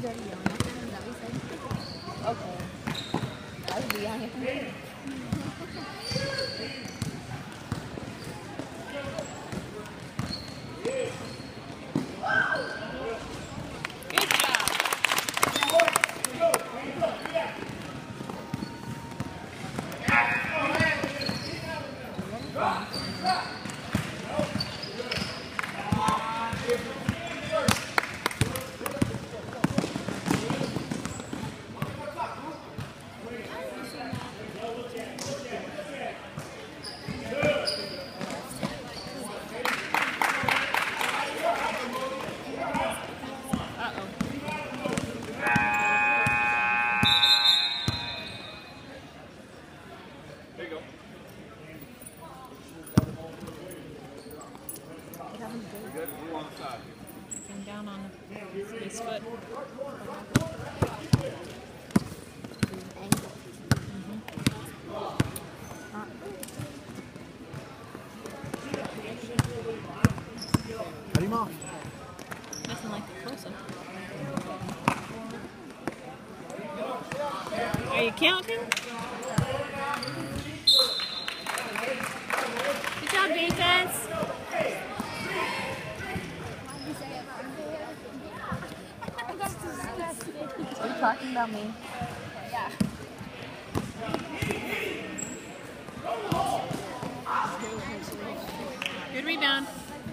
Okay. I'll be on it. Came down on his foot. Cut him off. Nothing like the close-up. Are you counting? Good job, defense. Are you talking about me? Yeah. Good rebound.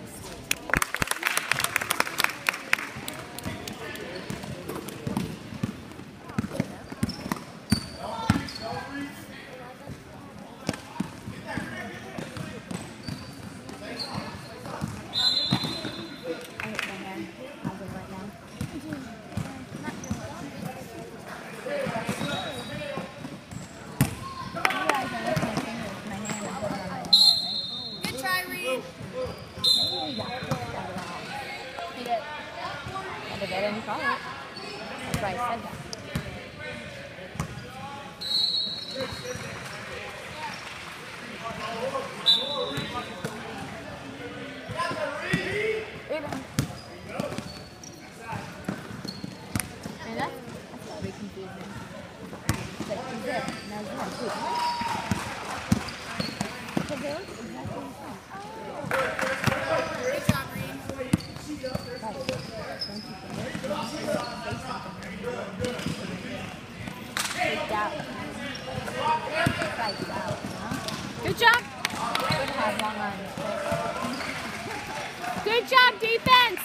I didn't call it. That's why I said that. Rebound. And that's probably confusing. But he's there. Now he's not too. Because they look exactly the same. Good job, Reed. Good job. Good job, defense.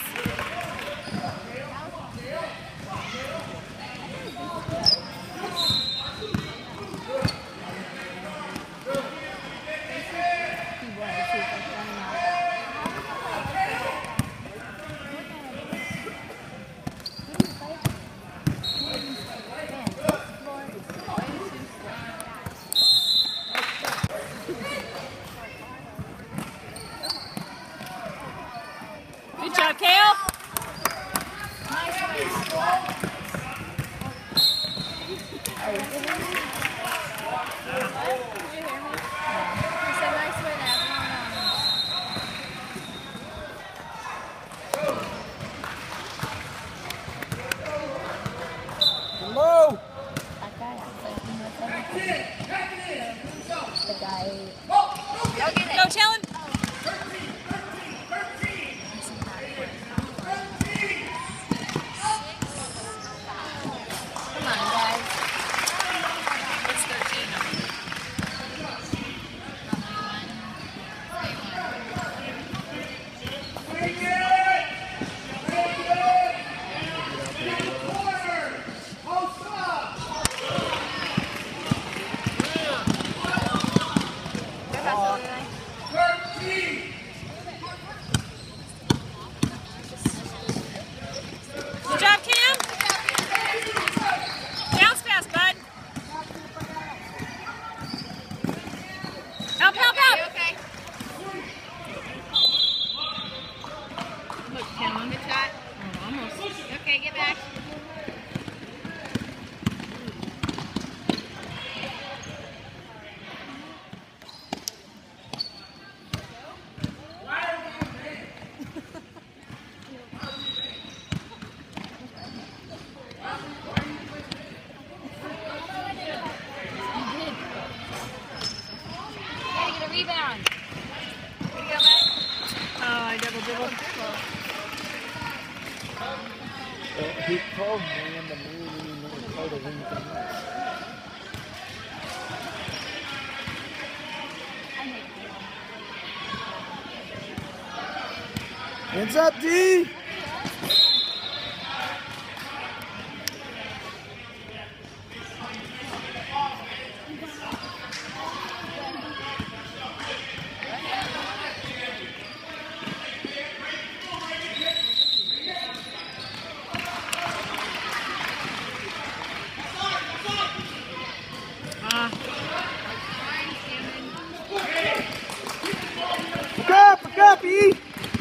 Good job, Kale. Hello. The guy. Go, Talon. Come on, guys. It's 13. Good job, Cam. Bounce fast, bud. Help, help, help. Okay. Look, Cam. Good shot. Oh, almost. Okay, get back. He called man to me and he never told us anything else. Hands up, D! Look up, E!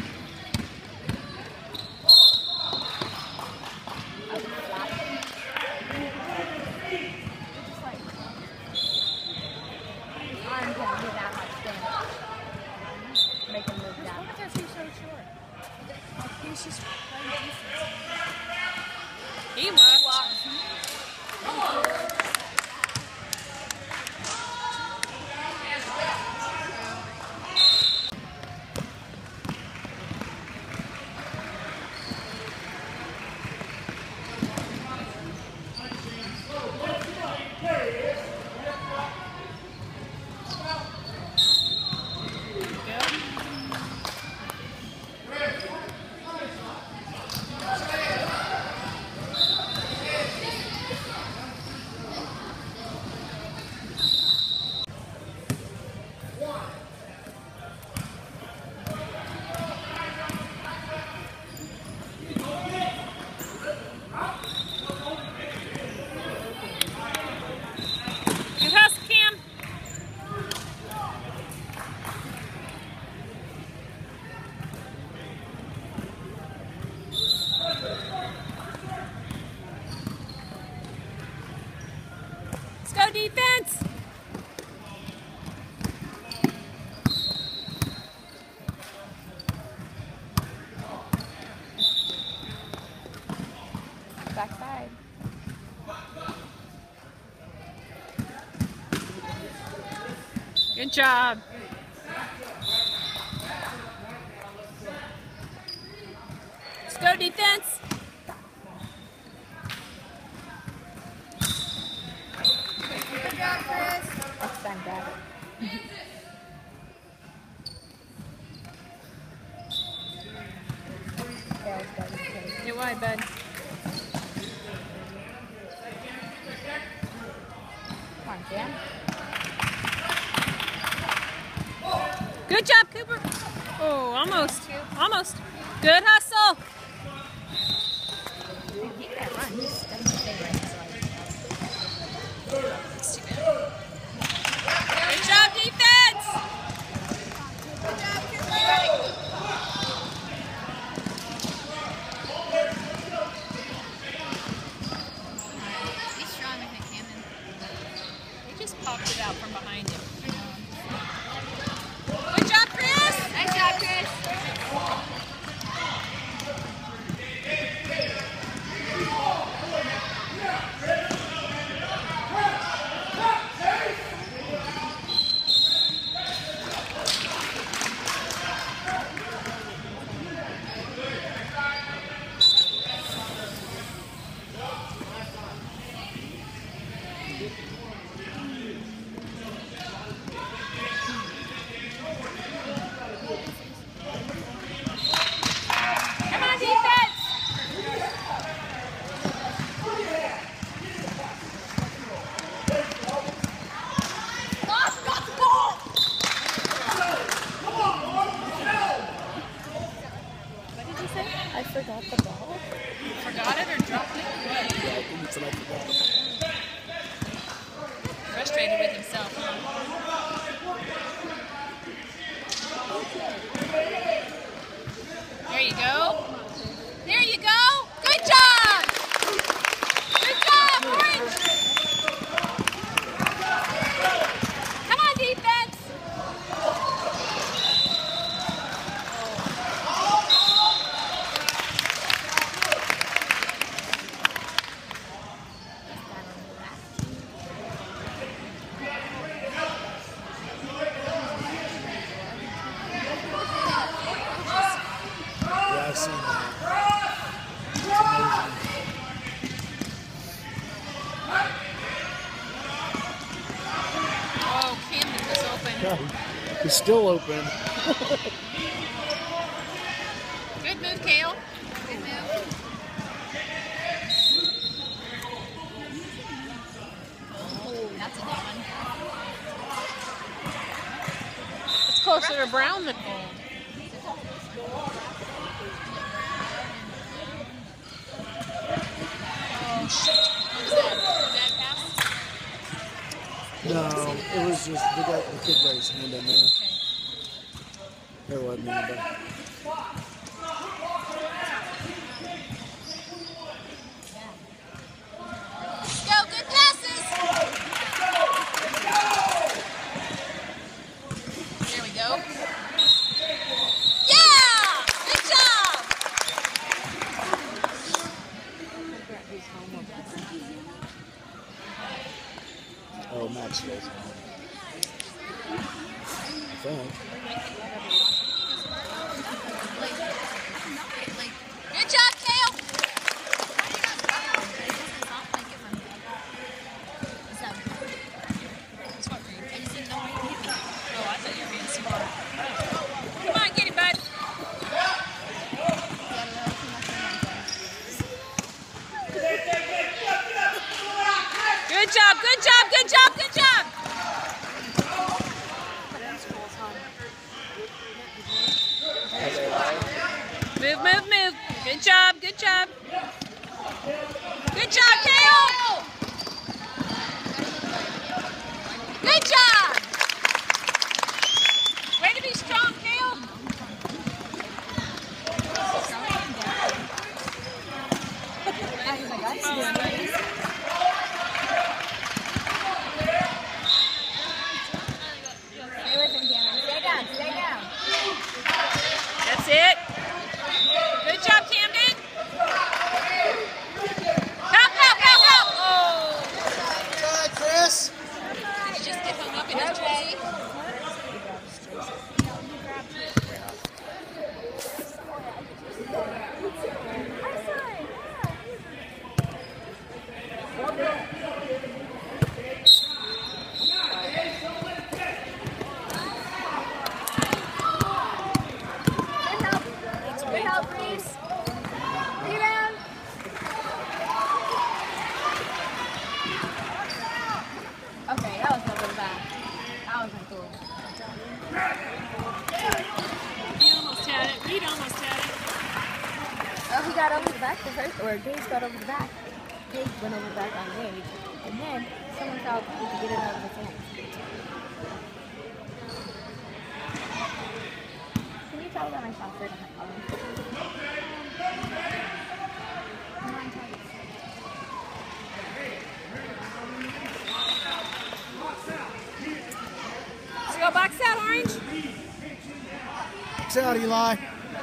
Arm can't do that much damage. Make him move down. Why is he so short? He's just playing defense. He walks. Let's go defense! Backside. Good job. Let's go defense! Next time, grab it. Yeah, let's go. Get wide, bud. Come on, Jan. Good job, Cooper. Oh, almost. Almost. Good hustle. Dude, he can't run. He's doesn't stay right beside. That's too bad. Good job, defense. Good job, Cooper. He's strong with the cannon. He just popped it out from behind him. Good job, Chris. Nice job, Chris. Come on, defense. Got the ball! What did you say? I forgot the ball. Forgot it or dropped it? Yeah, I think it's like that. Frustrated with himself. There you go. There you go. Good job. Good job, Orange. Come on, defense. Yeah, I see He's still open. Good move, Kale. Good move. That's a good one. It's closer to brown than gold. Oh, shit. What was that? Bad pass? No, it was just the kid got his hand in there. There wasn't anybody. Go, good passes. There we go. Yeah! Good job! Oh, Maxwell's home. I think. Good job, Kale. Come on, get him, bud. Good job, good job, good job, good job. Move, move, move. Good job, good job. Good job, Kale. Good job. Way to be strong, Kale. Stay with him, Cameron. Stay down, stay down. That's it. Good job, Camden. Help, help, help, help. Oh. Good, Chris. Did you just get hung up in his jersey? Good help, Reese. Rebound. Okay, that was a little bad. That wasn't cool. He almost had it. Reed almost had it. Oh, he got over the back the first, or Gage got over the back. Gage went over the back on Gage. And then someone thought he could get it out of his hands. Can you tell that I saw her to my phone? Come on, Titus. Let's go box out, Orange. Box out, Eli.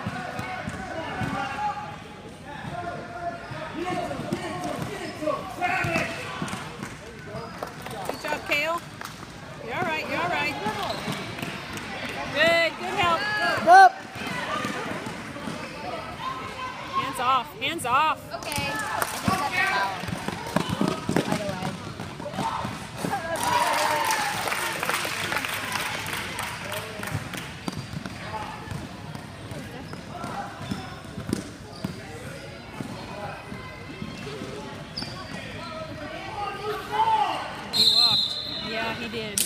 Good job, Kale. You're all right, you're all right. Good, good help. Up. Hands off, hands off. Okay. I think that's a foul. By the way. He walked. Yeah, he did.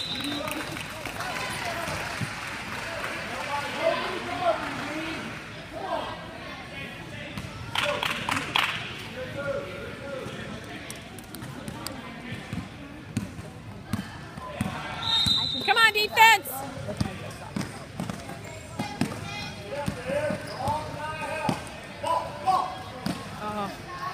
Come on, defense. Oh.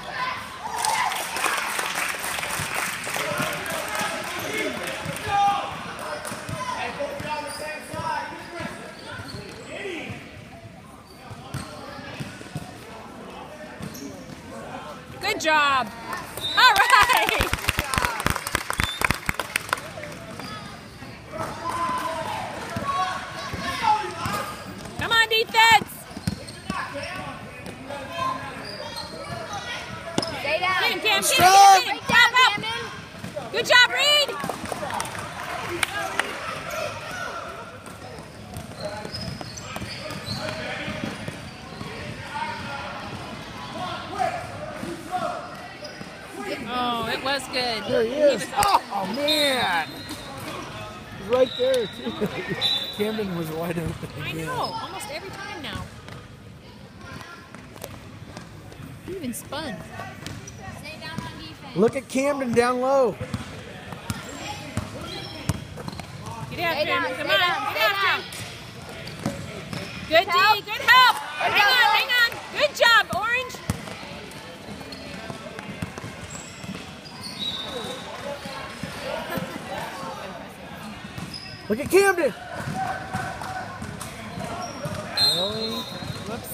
Good job. All right. Come on, defense. Stay down. Get him, Cam. Get him, Strong. get him. Break down, Help, help. Camden. Good job, Reed. Oh, it was good. There he is. Oh, man. He's right there, too. Camden was wide open I again. know, almost every time now. You even spun. Stay down on defense. Look at Camden down low. Get after down, him. Come stay on, down, get stay after him. Good D, good help. Hang on. Good job, Orange. Look at Camden. Really? Whoops.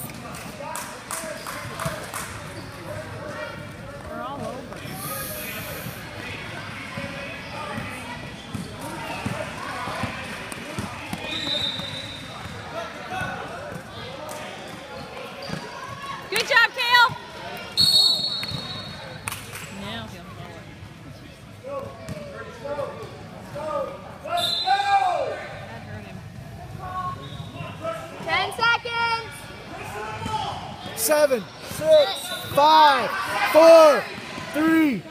We're all over. Good job, Kale. Now he'll lower. That hurt him. 10 seconds. 7, 6, 5, 4, 3.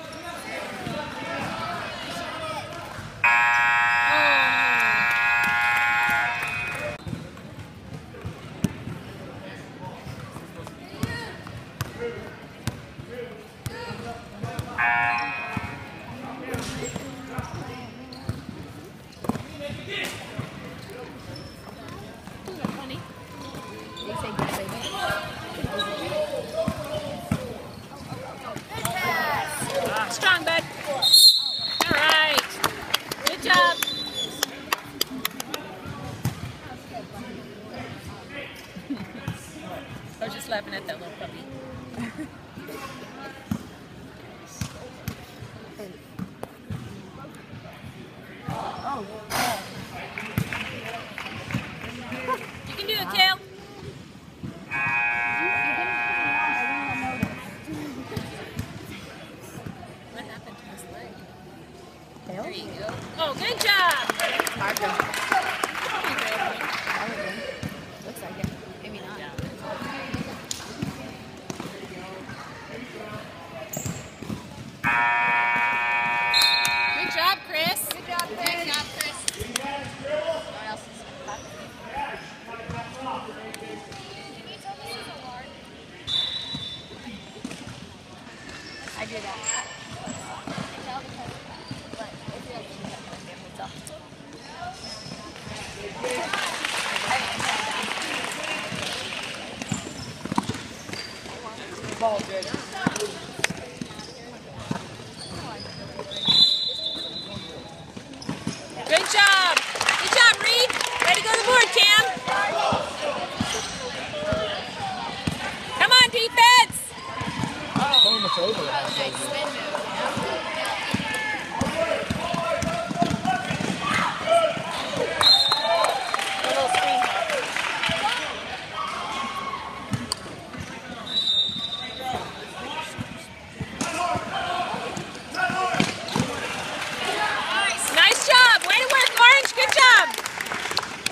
Funny. They say good baby. Strong, bud. All right. Good job. I was just laughing at that little puppy. Oh, You can do it, Kale. What happened to his leg? There you go. Oh, good job. looks like it. Maybe not. Good job, Chris. Good job, Chris. Someone else is clapping. Can you tell this is a large? I did that. I can tell because but if you like to it's up. Good job. Good job, Reed. Way to go to the board, Cam. Come on, defense. Almost over. Nice spin move. A little screen. Nice job. Way to work, Orange. Good job.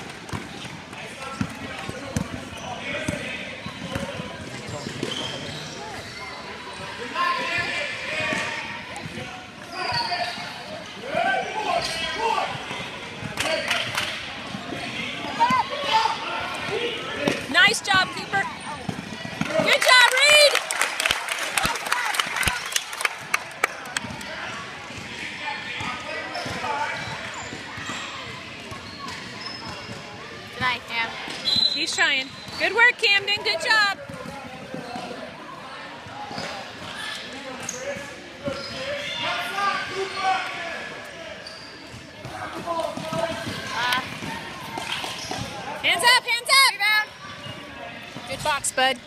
Nice job, Cooper. Good job, Reed. Good night, Cam. He's trying. Good work, Camden. Good job. Hands up, hands up. Rebound. Good box, bud.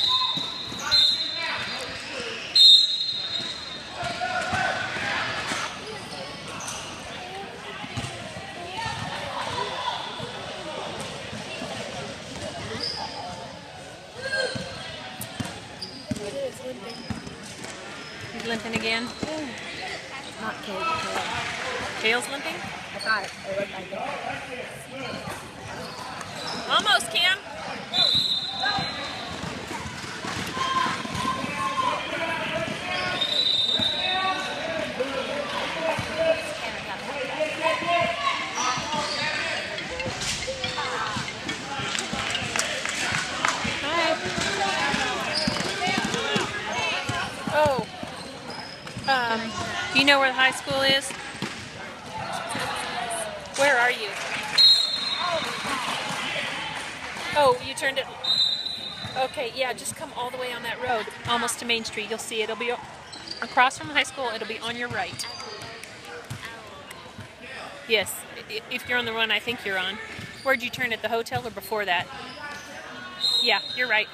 He's limping again. Not Kale, Kale. Kale's limping? I thought it looked like it. Almost, Cam. Do you know where the high school is? Where are you? Oh, you turned it. Okay, yeah, just come all the way on that road, almost to Main Street. You'll see it. It'll be across from the high school. It'll be on your right. Yes, if you're on the one I think you're on. Where'd you turn at the hotel or before that? Yeah, you're right.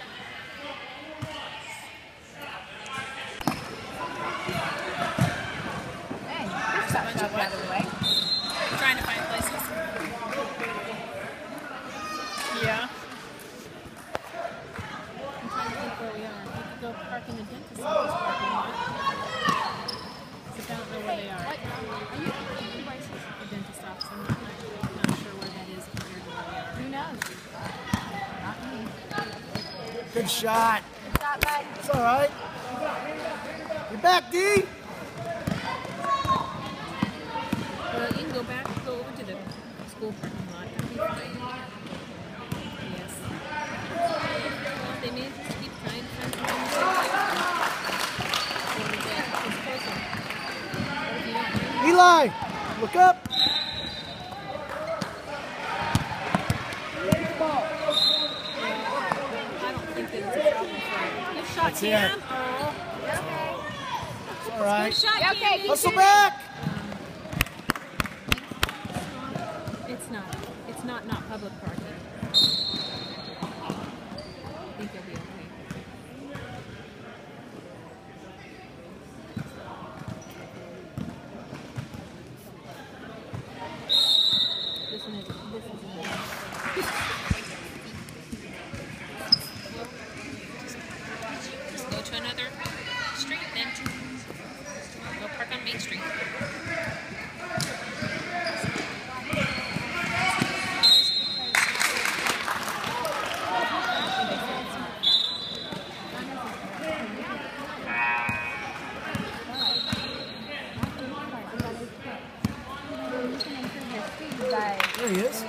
Hey, this stuff out of the way. Trying to find places. Yeah. I'm trying to think where we are. We could go park in the dentist's office parking lot. Except I don't know where they are. What? Are you devices? The dentist's office. I'm not sure where that is compared to where we are. Who knows? Not me. Good shot. It's not bad. It's all right. You're back, D. Well, you can go back, go over to the school parking lot. That'd be fine. Yes. Well, they may just keep trying to find something to say. Eli, look up. I don't think that it's a problem for him. Good shot, That's it. Cam. It's all right. Good shot, You okay? Candy. Hustle back. It's not public parking. I think they'll be okay. This one is Just go to another street then. Go park on Main Street. There he is.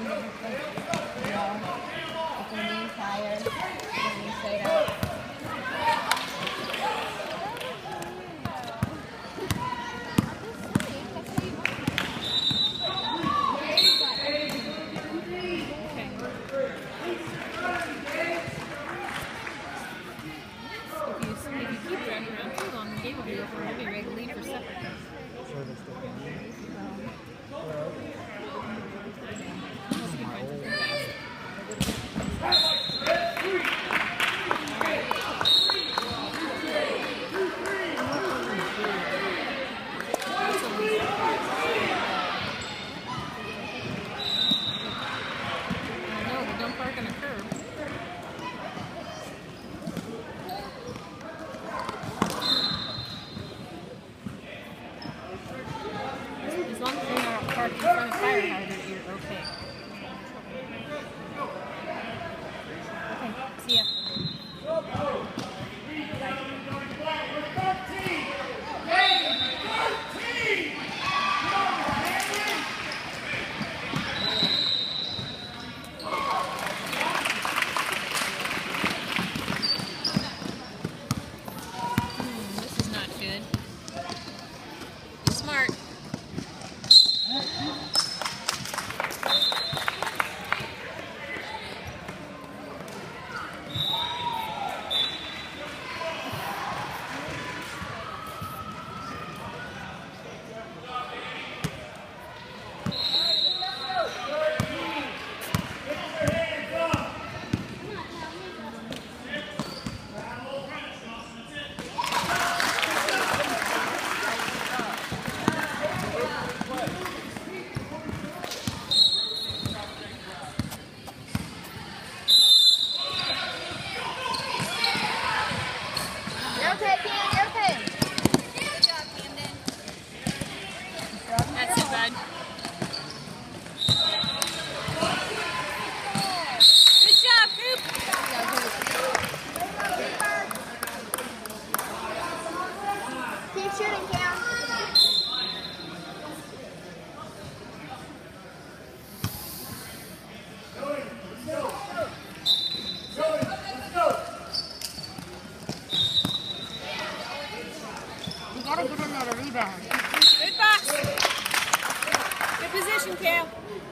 if you keep driving around too long, the game will be over and you'll be ready to leave for supper. No, but don't park on a curb. As long as you're not parked in front of fire hydrant, you're okay. Okay, see ya. This is not good. Be smart. You're okay, Cam. You're okay. Good job, Camden. That's too bad. Good job, Coop. Keep shooting, Cam. You gotta get rebound. Good box. Good position, Cam.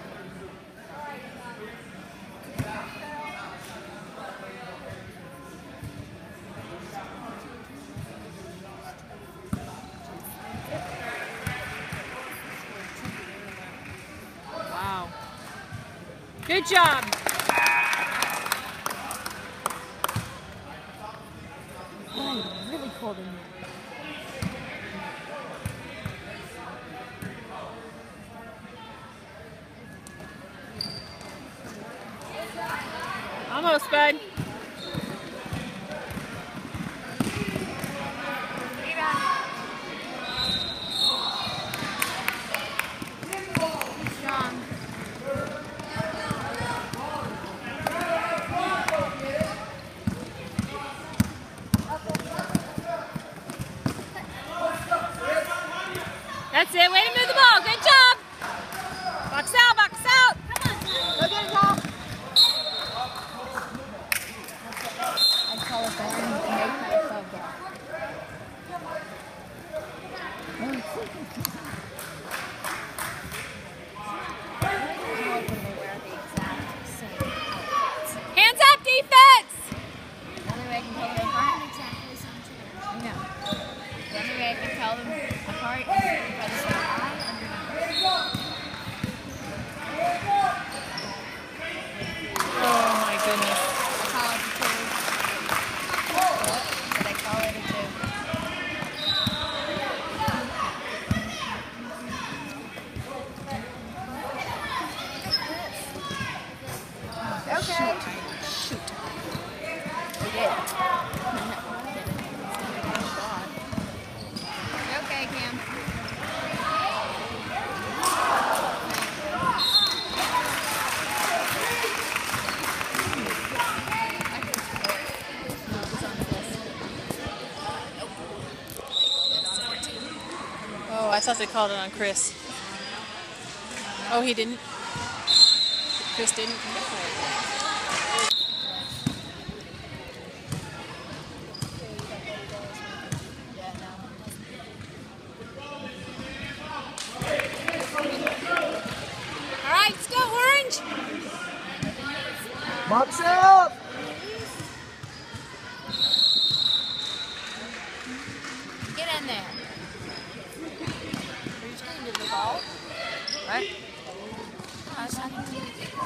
Wow. Good job. Oh, it's really cold in here. Almost, bud. Strong. That's it. Way to move the ball. Good job. Box out, box out. Go get it, Paul. I call it that and make myself that. Hands up, defense. The only way I can tell them apart. No. The only way I can tell them apart is by the same eye Oh my goodness. I call it a two. But I call it a two. Okay. Shoot. We did. Okay, Cam. Oh, I thought they called it on Chris. Oh, he didn't? Chris didn't? All right, let's go, Orange. Box out! Get in there. Are you just going to do the ball? What? I was talking to you.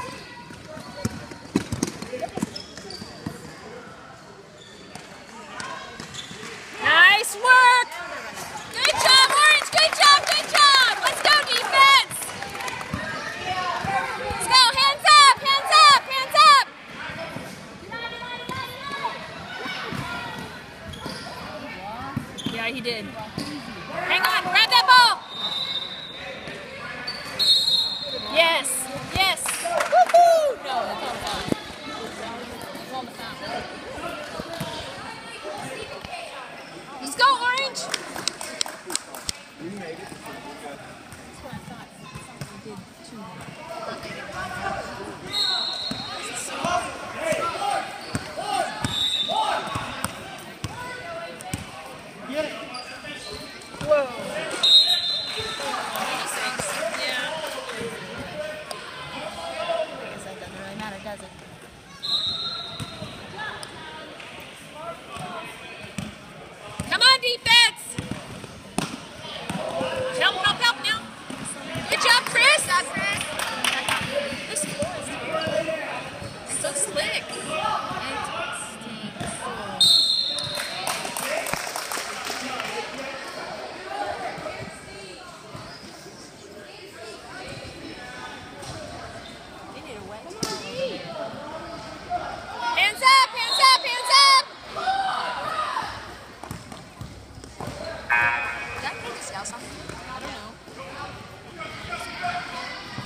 Nice work. Good job, Orange. Good job, good job. Let's go, defense. Let's go. Hands up, hands up, hands up. Yeah, he did. Hang on, grab that ball. Yes, yes. Woohoo! No, it's on the foul. It's on the foul. Let's go, Orange. I guess that doesn't really matter, does it? Come on, defense! Help, help, help now. Good job, Chris. This floor is so slick. Hands up, hands up, hands up! Did that kid just yell something? I don't know.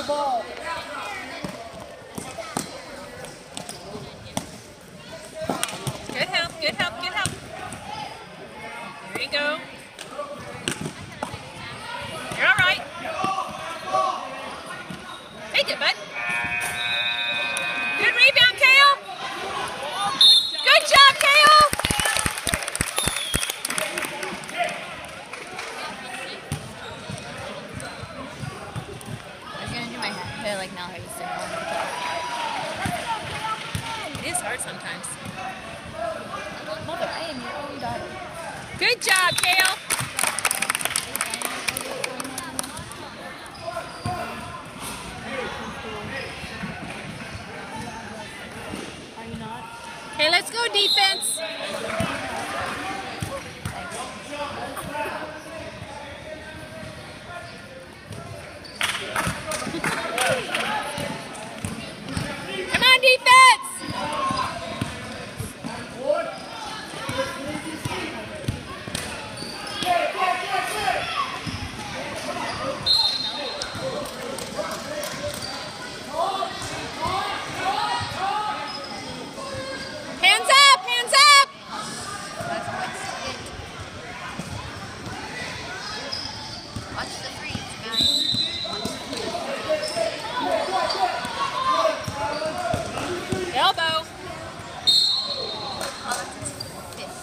ball. Good help, good help, good help. There you go. You're all right. Take it, bud. Good rebound, Kale. Good job, Kale. I was gonna do my hair like now. I used to. It is hard sometimes. Mother, I am your own daughter. Good job, Kale. Are you not? Okay, let's go defense. Come on, defense. Hands up, hands up. Watch the freeze, guys. Elbow. Oh, that's his fist.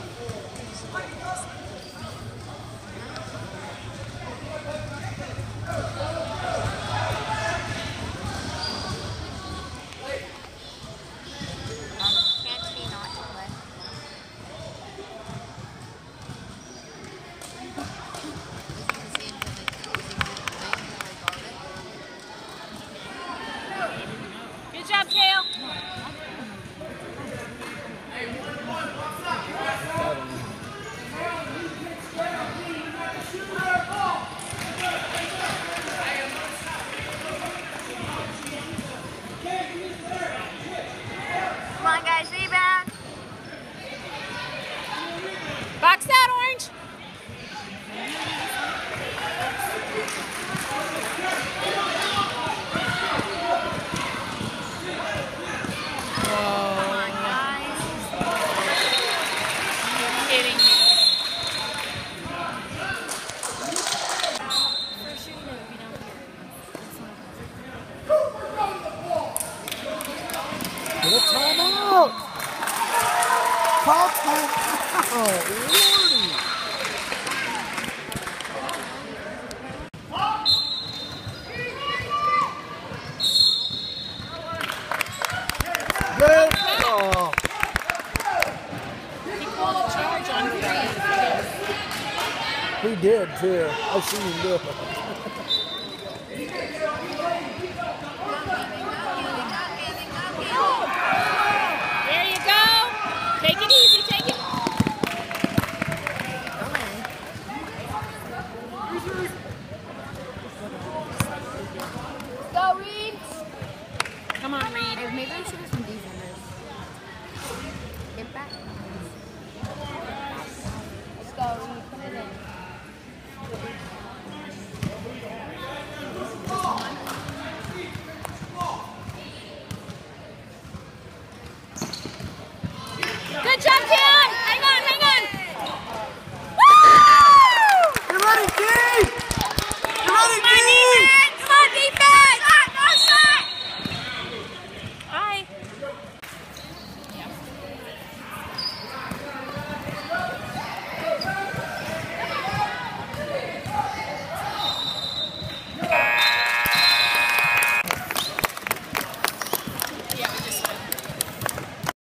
Can't he not play? Good job, Kale. Come on, guys, rebound. Box out, Orange. Come on, guys. Kidding me. For sure, you never be down here. Get a timeout. Call timeout. Lordy. Good call. He called a charge on 3. He did too. I seen him do it.